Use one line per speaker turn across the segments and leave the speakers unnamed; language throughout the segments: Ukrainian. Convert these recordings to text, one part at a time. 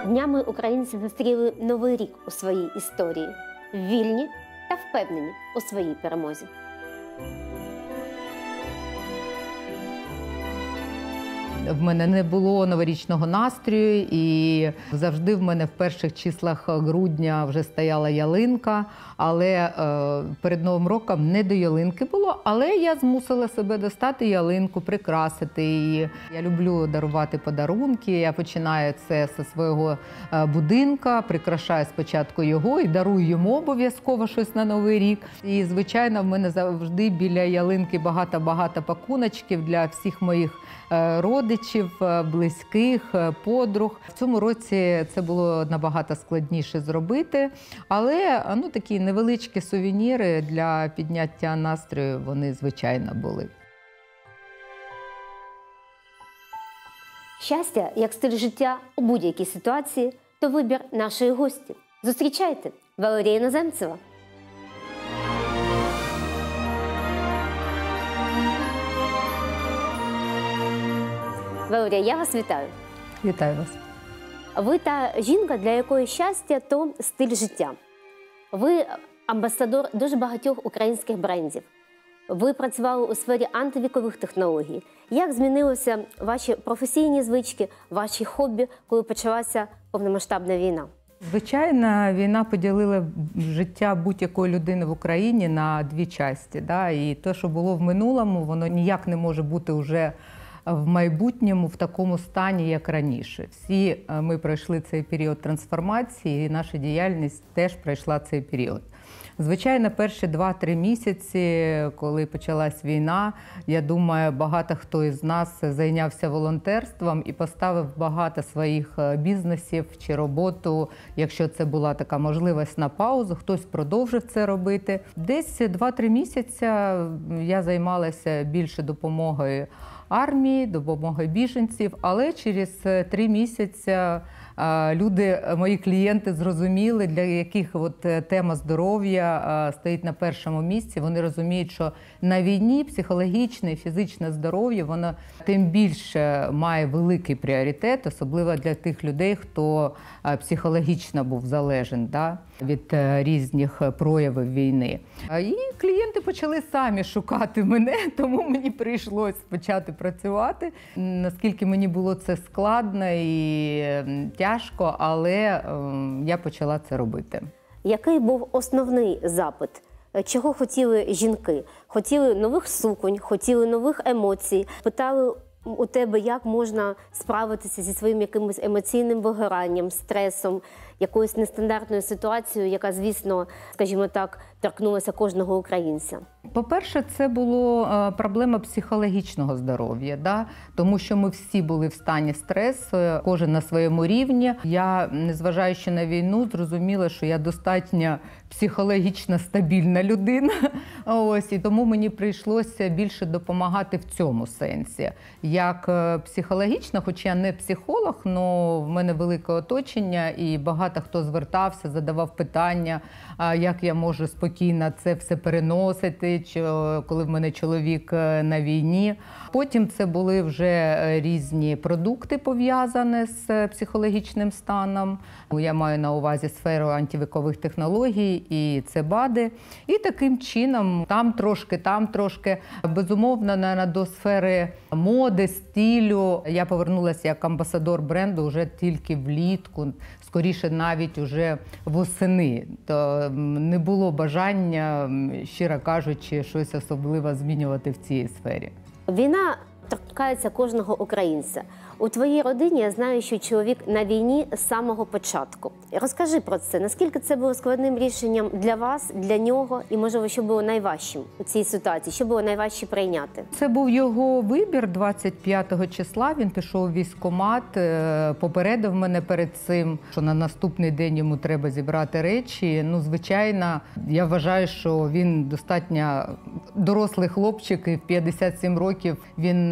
Днями українці зустріли новий рік у своїй історії. Вільні та впевнені у своїй перемозі.
В мене не було новорічного настрою, і завжди в мене в перших числах грудня вже стояла ялинка, але перед Новим роком не до ялинки було, але я змусила себе достати ялинку, прикрасити її. Я люблю дарувати подарунки, я починаю це зі свого будинка, прикрашаю спочатку його і дарую йому обов'язково щось на Новий рік. І, звичайно, в мене завжди біля ялинки багато-багато пакуночків для всіх моїх родичів, близьких, подруг. В цьому році це було набагато складніше зробити, але такі невеличкі сувеніри для підняття настрою, вони, звичайно, були.
Щастя, як стиль життя у будь-якій ситуації, то вибір нашої гості. Зустрічайте, Валерія Іноземцева. Валерія, я вас вітаю.
Вітаю вас.
Ви та жінка, для якої щастя – то стиль життя. Ви амбасадор дуже багатьох українських брендів. Ви працювали у сфері антивікових технологій. Як змінилися ваші професійні звички, ваші хобі, коли почалася повномасштабна війна?
Звичайно, війна поділила життя будь-якої людини в Україні на дві частини. І те, що було в минулому, воно ніяк не може бути вже в майбутньому в такому стані, як раніше. Всі ми пройшли цей період трансформації, і наша діяльність теж пройшла цей період. Звичайно, перші 2-3 місяці, коли почалась війна, я думаю, багато хто із нас зайнявся волонтерством і поставив багато своїх бізнесів чи роботу, якщо це була така можливість, на паузу, хтось продовжив це робити. Десь 2-3 місяці я займалася більше допомогою армії, допомогою біженців, але через 3 місяці люди, мої клієнти, зрозуміли, для яких тема здоров'я стоїть на першому місці. Вони розуміють, що на війні психологічне і фізичне здоров'я, воно тим більше має великий пріоритет, особливо для тих людей, хто психологічно був залежен від різних проявів війни. І клієнти почали самі шукати мене, тому мені прийшлось почати працювати. Наскільки мені було це складно і тяжко, але я почала це робити.
Який був основний запит? Чого хотіли жінки? Хотіли нових суконь, хотіли нових емоцій, питали у тебе, як можна справитися зі своїм якимось емоційним вигоранням, стресом, якоюсь нестандартною ситуацією, яка, звісно, скажімо так, торкнулася кожного українця?
По-перше, це була проблема психологічного здоров'я, тому що ми всі були в стані стресу, кожен на своєму рівні. Я, незважаючи на війну, зрозуміла, що я достатньо психологічно стабільна людина. І тому мені прийшлося більше допомагати в цьому сенсі. Як психологічно, хоч я не психолог, але в мене велике оточення і багато хто звертався, задавав питання, як я можу спокійно це все переносити, коли в мене чоловік на війні. Потім це були вже різні продукти, пов'язані з психологічним станом. Я маю на увазі сферу антивікових технологій, і це БАДи. І таким чином, там трошки. Безумовно, до сфери моди, стилю я повернулася як амбасадор бренду вже тільки влітку, скоріше навіть уже восени. То не було бажання, щиро кажучи, щось особливо змінювати в цій сфері.
Війна торкається кожного українця. У твоїй родині я знаю, що чоловік на війні з самого початку. Розкажи про це. Наскільки це було складним рішенням для вас, для нього? І, можливо, що було найважчим у цій ситуації? Що було найважче прийняти?
Це був його вибір 25-го числа. Він пішов у військкомат, попередив мене перед цим, що на наступний день йому треба зібрати речі. Звичайно, я вважаю, що він достатньо дорослий хлопчик, і в 57 років він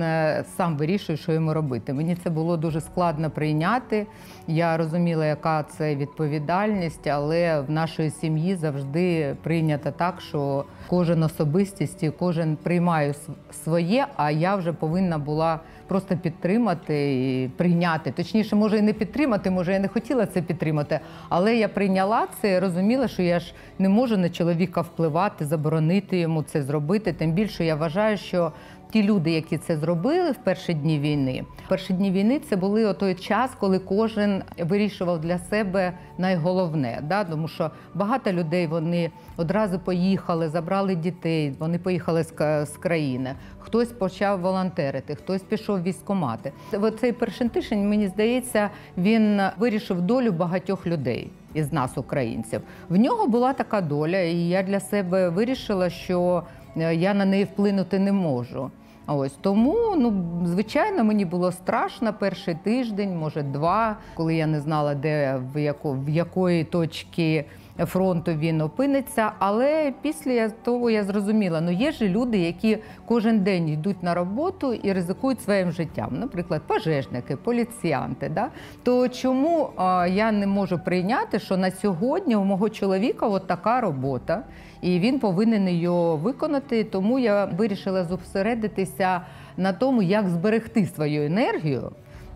сам вирішує, що йому робити. Мені це було дуже складно прийняти. Я розуміла, яка це відповідальність, але в нашій сім'ї завжди прийнято так, що кожен особистість і кожен приймає своє, а я вже повинна була просто підтримати і прийняти. Точніше, може і не підтримати, може я не хотіла це підтримати, але я прийняла це і розуміла, що я ж не можу на чоловіка впливати, заборонити йому це зробити. Тим більше я вважаю, що ті люди, які це зробили в перші дні війни, це були той час, коли кожен вирішував для себе найголовне. Да? Тому що багато людей, вони одразу поїхали, забрали дітей, вони поїхали з країни. Хтось почав волонтерити, хтось пішов в військкомати. Цей перший тиждень, мені здається, він вирішив долю багатьох людей із нас, українців. В нього була така доля, і я для себе вирішила, що я на неї вплинути не можу. Ось тому, звичайно, мені було страшно перший тиждень, може 2, коли я не знала, де, в якої точки фронту він опиниться. Але після того я зрозуміла, є ж люди, які кожен день йдуть на роботу і ризикують своїм життям. Наприклад, пожежники, поліціянти. Да? То чому я не можу прийняти, що на сьогодні у мого чоловіка от така робота, і він повинен її виконати, тому я вирішила зосередитися на тому, як зберегти свою енергію.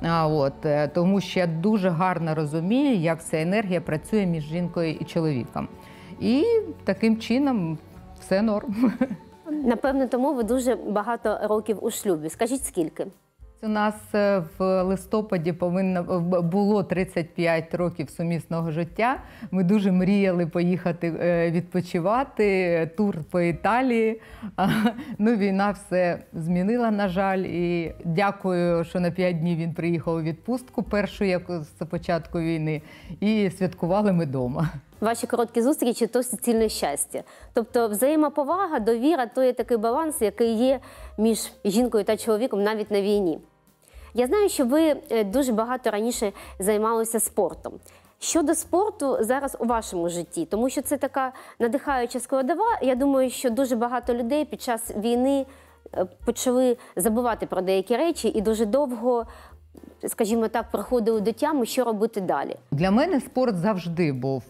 Тому що я дуже гарно розумію, як ця енергія працює між жінкою і чоловіком. І таким чином все норм.
Напевно, тому ви дуже багато років у шлюбі. Скажіть, скільки?
У нас в листопаді було 35 років сумісного життя. Ми дуже мріяли поїхати відпочивати, тур по Італії. Війна все змінила, на жаль. І дякую, що на 5 днів він приїхав у відпустку, першу, як з початку війни, і святкували ми вдома.
Ваші короткі зустрічі – то суцільне щастя. Тобто взаємоповага, довіра – то є такий баланс, який є між жінкою та чоловіком навіть на війні. Я знаю, що ви дуже багато раніше займалися спортом. Щодо спорту зараз у вашому житті, тому що це така надихаюча складова, я думаю, що дуже багато людей під час війни почали забувати про деякі речі і дуже довго, скажімо так, приходили до тями, що робити далі.
Для мене спорт завжди був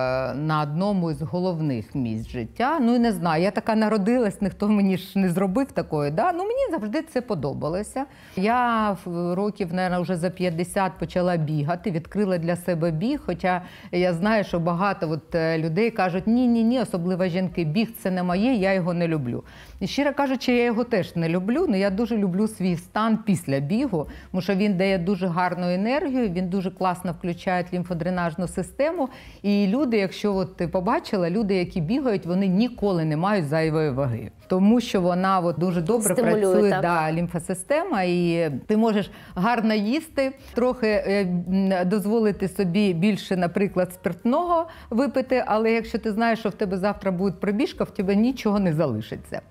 на одному із головних місць життя. І не знаю, я така народилась, ніхто мені ж не зробив такої. Да? Мені завжди це подобалося. Я років, мабуть, вже за 50 почала бігати, відкрила для себе біг, хоча я знаю, що багато людей кажуть, ні, особливо жінки, біг – це не моє, я його не люблю. І щиро кажучи, я його теж не люблю, але я дуже люблю свій стан після бігу, тому що він дає дуже гарну енергію, він дуже класно включає лімфодренажну систему. І люди, якщо ти побачила, люди, які бігають, вони ніколи не мають зайвої ваги. Тому що вона дуже добре працює, лімфосистема, і ти можеш гарно їсти, трохи дозволити собі більше, наприклад, спиртного випити, але якщо ти знаєш, що в тебе завтра буде пробіжка, в тебе нічого не залишиться.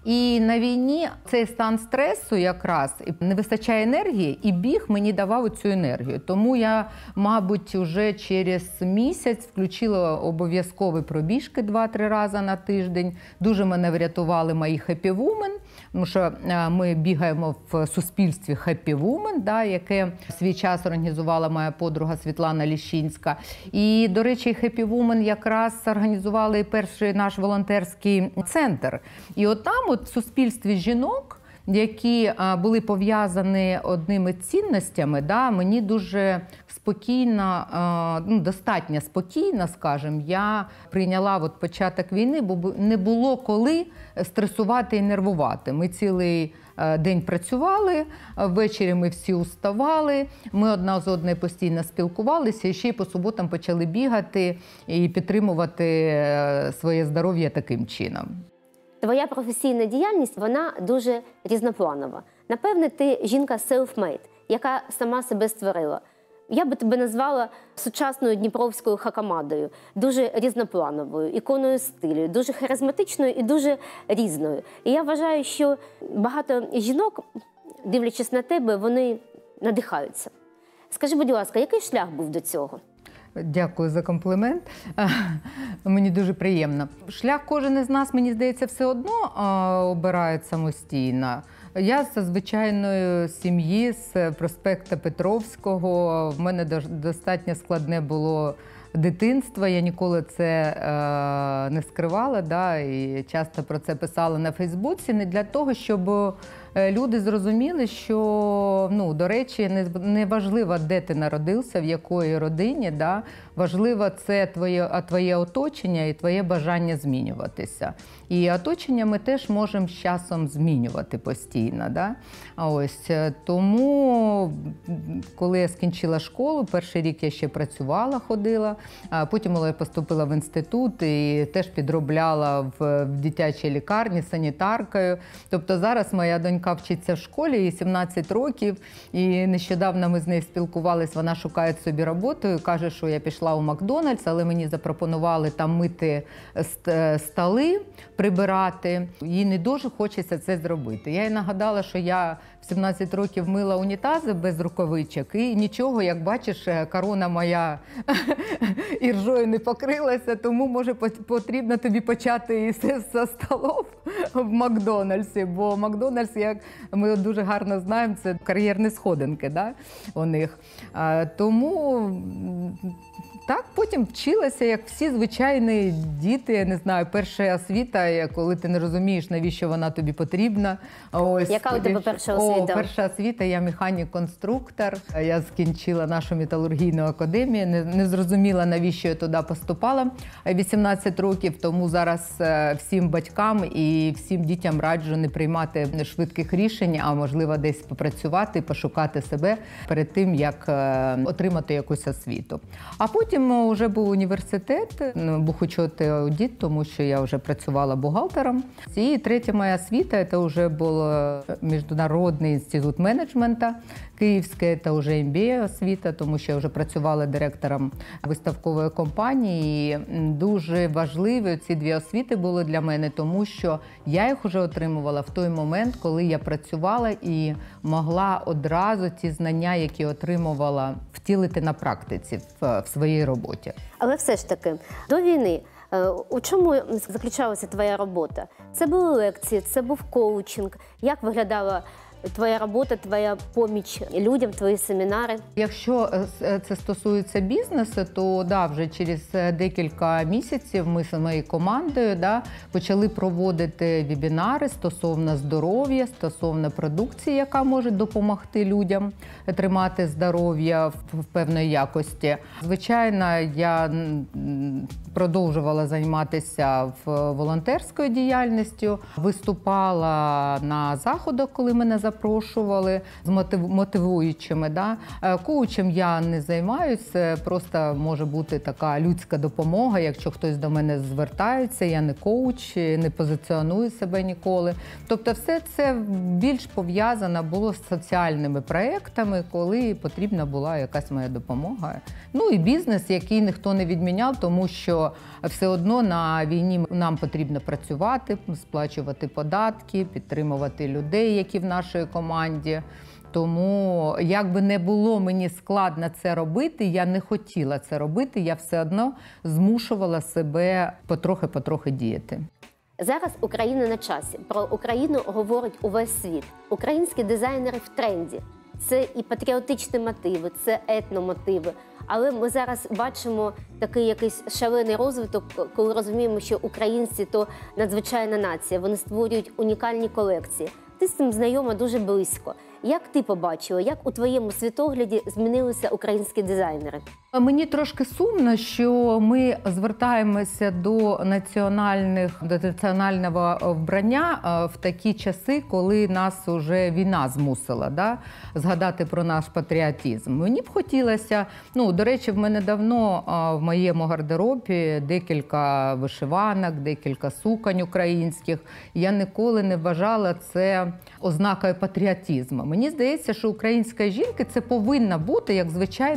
І на війні цей стан стресу якраз не вистачає енергії, і біг мені давав цю енергію. Тому я, мабуть, вже через місяць включила обов'язкові пробіжки 2-3 рази на тиждень. Дуже мене врятували мої Happy Women, тому що ми бігаємо в суспільстві Happy Women, яке в свій час організувала моя подруга Світлана Ліщинська. І, до речі, Happy Women якраз організували перший наш волонтерський центр. І там в суспільстві жінок, які були пов'язані одними цінностями, мені дуже спокійно, достатньо спокійно, скажімо, я прийняла початок війни, бо не було коли стресувати і нервувати. Ми цілий день працювали, ввечері ми всі уставали, ми одна з одною постійно спілкувалися і ще й по суботам почали бігати і підтримувати своє здоров'я таким чином.
Твоя професійна діяльність, вона дуже різнопланова. Напевне, ти жінка self-made, яка сама себе створила. Я би тебе назвала сучасною дніпровською хакамадою, дуже різноплановою, іконою стилю, дуже харизматичною і дуже різною. І я вважаю, що багато жінок, дивлячись на тебе, вони надихаються. Скажи, будь ласка, який шлях був до цього?
Дякую за комплімент. Мені дуже приємно. Шлях кожен із нас, мені здається, все одно обирає самостійно. Я з звичайної сім'ї, з проспекта Петровського. В мене достатньо складне було дитинство. Я ніколи це не скривала, да, і часто про це писала на Фейсбуці. Не для того, щоб люди зрозуміли, що, ну, до речі, не важливо, де ти народився, в якої родині, да, важливо це твоє оточення і твоє бажання змінюватися. І оточення ми теж можемо з часом змінювати постійно. Да? Ось, тому, коли я скінчила школу, перший рік я ще працювала, ходила, а потім я поступила в інститут і теж підробляла в дитячій лікарні санітаркою. Тобто зараз моя донька вчиться в школі, їй 17 років, і нещодавно ми з нею спілкувалися, вона шукає собі роботу і каже, що я пішла у Макдональдс, але мені запропонували там мити столи, прибирати. Їй не дуже хочеться це зробити. Я їй нагадала, що я в 17 років мила унітази без рукавичок і нічого, як бачиш, корона моя іржою не покрилася, тому, може, потрібно тобі почати і зі столів в Макдональдсі, бо Макдональдс, як ми дуже гарно знаємо, це кар'єрні сходинки, да, у них. Тому так, потім вчилася, як всі звичайні діти, я не знаю, перша освіта, коли ти не розумієш, навіщо вона тобі потрібна. Ось,
яка у тебе перша освіта?
Перша освіта, я механік-конструктор. Я скінчила нашу металургійну академію, не зрозуміла, навіщо я туди поступала 18 років, тому зараз всім батькам і всім дітям раджу не приймати швидких рішень, а можливо десь попрацювати, пошукати себе перед тим, як отримати якусь освіту. А потім вже був університет, бухучет і аудит, тому що я вже працювала бухгалтером. І третя моя освіта, це вже був Міжнародний інститут менеджменту Київський, це вже MBA освіта, тому що я вже працювала директором виставкової компанії. І дуже важливі ці дві освіти були для мене, тому що я їх вже отримувала в той момент, коли я працювала і могла одразу ті знання, які отримувала, втілити на практиці в своїй роботі.
Але все ж таки, до війни, у чому заключалася твоя робота? Це були лекції, це був коучинг. Як виглядала твоя робота, твоя поміч людям, твої семінари?
Якщо це стосується бізнесу, то да, вже через декілька місяців ми з моєю командою почали проводити вебінари стосовно здоров'я, стосовно продукції, яка може допомогти людям тримати здоров'я в певної якості. Звичайно, я продовжувала займатися волонтерською діяльністю, виступала на заходах, коли мене запрошували з мотивуючими. Да? Коучем я не займаюся, просто може бути така людська допомога, якщо хтось до мене звертається, я не коуч, не позиціоную себе ніколи. Тобто все це більш пов'язано було з соціальними проєктами, коли потрібна була якась моя допомога. Ну і бізнес, який ніхто не відміняв, тому що все одно на війні нам потрібно працювати, сплачувати податки, підтримувати людей, які в нашій команді. Тому, як би не було мені складно це робити, я не хотіла це робити, я все одно змушувала себе потрохи діяти.
Зараз Україна на часі. Про Україну говорить увесь світ. Українські дизайнери в тренді. Це і патріотичні мотиви, це етномотиви. Але ми зараз бачимо такий якийсь шалений розвиток, коли розуміємо, що українці – то надзвичайна нація. Вони створюють унікальні колекції. Ти з цим знайома дуже близько. Як ти побачила, як у твоєму світогляді змінилися українські дизайнери?
Мені трошки сумно, що ми звертаємося до національного вбрання в такі часи, коли нас вже війна змусила згадати про наш патріотизм. Мені б хотілося, до речі, в мене давно в моєму гардеробі декілька вишиванок, декілька суконь українських. Я ніколи не вважала це ознакою патріотизму. Мені здається, що українська жінка – це повинна бути як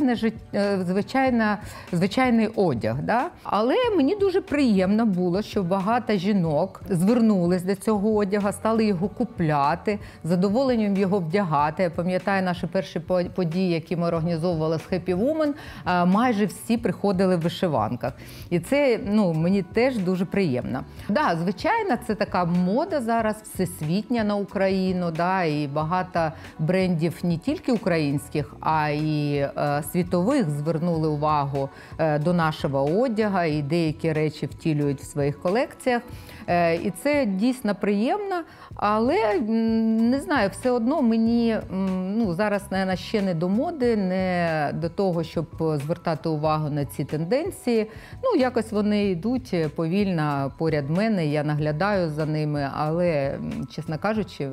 звичайний одяг. Да? Але мені дуже приємно було, що багато жінок звернулись до цього одягу, стали його купляти, з задоволенням його вдягати. Я пам'ятаю наші перші події, які ми організовували з Happy Woman, майже всі приходили в вишиванках. І це мені теж дуже приємно. Да, звичайно, це така мода зараз всесвітня на Україну, да, і багато брендів не тільки українських, а й світових звернули увагу до нашого одягу і деякі речі втілюють в своїх колекціях. І це дійсно приємно, але, не знаю, все одно мені зараз, мабуть, ще не до моди, не до того, щоб звертати увагу на ці тенденції. Якось вони йдуть повільно поряд мене, я наглядаю за ними, але, чесно кажучи,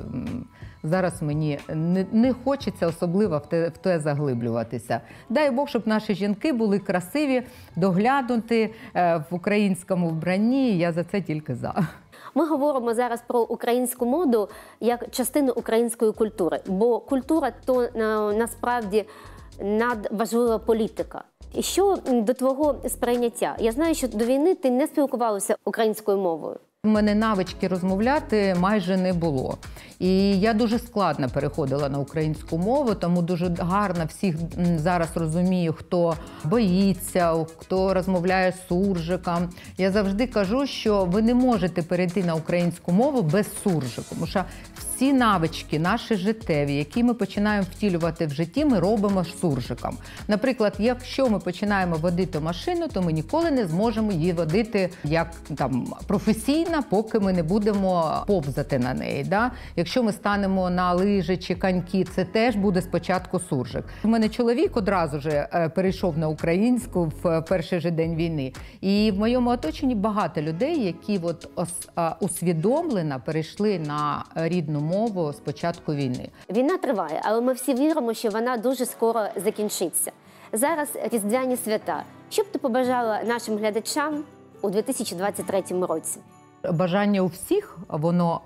зараз мені не хочеться особливо в те заглиблюватися. Дай Бог, щоб наші жінки були красиві, доглянуті в українському вбранні, я за це тільки за.
Ми говоримо зараз про українську моду як частину української культури, бо культура – то насправді надважлива політика. І що до твого сприйняття? Я знаю, що до війни ти не спілкувалася українською мовою.
У мене навички розмовляти майже не було. І я дуже складно переходила на українську мову, тому дуже гарно всіх зараз розумію, хто боїться, хто розмовляє суржиком. Я завжди кажу, що ви не можете перейти на українську мову без суржику, тому що всі навички наші життєві, які ми починаємо втілювати в житті, ми робимо суржиком. Наприклад, якщо ми починаємо водити машину, то ми ніколи не зможемо її водити як професійно, поки ми не будемо повзати на неї. Да? Якщо ми станемо на лижі чи коньки, це теж буде спочатку суржик. У мене чоловік одразу ж перейшов на українську в перший же день війни. І в моєму оточенні багато людей, які усвідомлено перейшли на рідну мову з початку війни.
Війна триває, але ми всі віримо, що вона дуже скоро закінчиться. Зараз різдвяні свята. Що б ти побажала нашим глядачам у 2023 році?
Бажання у всіх, воно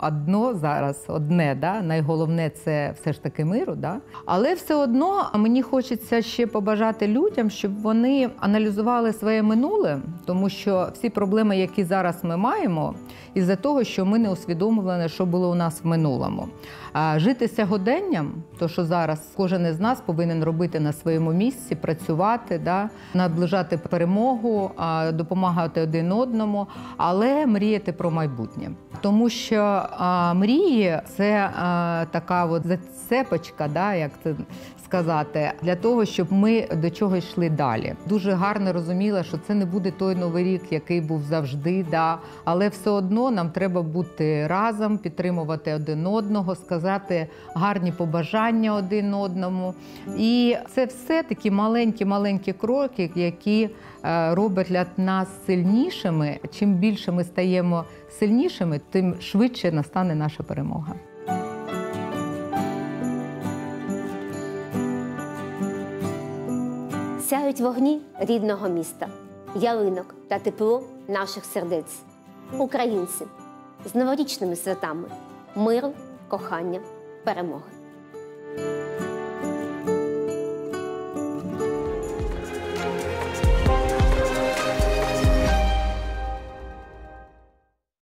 одне, да? Найголовне – це все ж таки миру. Да? Але все одно мені хочеться ще побажати людям, щоб вони аналізували своє минуле, тому що всі проблеми, які зараз ми маємо, із-за того, що ми не усвідомлювали, що було у нас в минулому. А жити сьогоденням, то що зараз кожен із нас повинен робити на своєму місці, працювати, да? Наближати перемогу, допомагати один одному, але мріяти про майбутнє. Тому що мрії – це така зацепочка, да, як це сказати, для того, щоб ми до чого йшли далі. Дуже гарно розуміла, що це не буде той Новий рік, який був завжди, да, але все одно нам треба бути разом, підтримувати один одного, сказати гарні побажання один одному. І це все такі маленькі кроки, які роблять для нас сильнішими. Чим більше ми стаємо сильнішими, тим швидше настане наша перемога.
Сяють вогні рідного міста, ялинок та тепло наших сердець. Українці, з новорічними святами, миру, кохання, перемоги.